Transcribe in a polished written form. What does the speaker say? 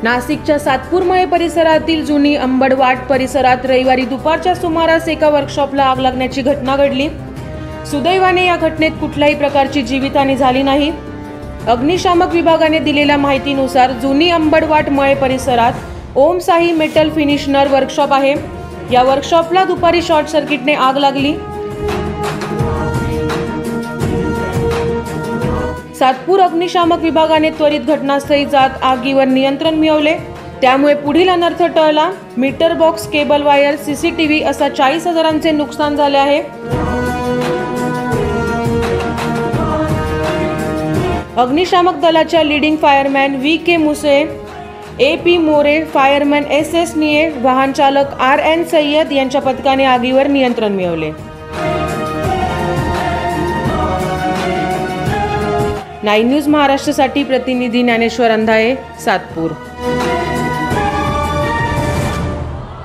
नाशिकच्या सातपूरमळे परिसरातील जुनी अंबडवाट परिसरात रविवारी दुपारच्या सुमारास एका वर्कशॉपला आग लागण्याची घटना घडली। सुदैवाने या घटनेत कुठल्याही प्रकारची जीवितहानी झाली नाही। अग्निशामक विभागाने दिलेल्या माहितीनुसार जुनी अंबडवाट मळे परिसरात Om Sai metal finisher workshop आहे। या वर्कशॉपला दुपारी शॉर्ट सर्किटने आग लागली। सातपूर अग्निशामक विभागाने त्वरित घटनास्थळी जात आगीवर नियंत्रण मिळवले। त्यामुळे पुढील अनर्थ टळला। Meter box, cable wire, CCTV असा 40,000चे नुकसान झाले आहे। अग्निशामक दलाच्या leading fireman VK Muse, AP More, fireman SS Niye, वाहन चालक RN सय्यद यांच्या पथकाने आगीवर नियंत्रण मिळवले। 9 न्यूज महाराष्ट्रासाठी प्रतिनिधी ज्ञानेश्वर अंधाळे, सातपूर।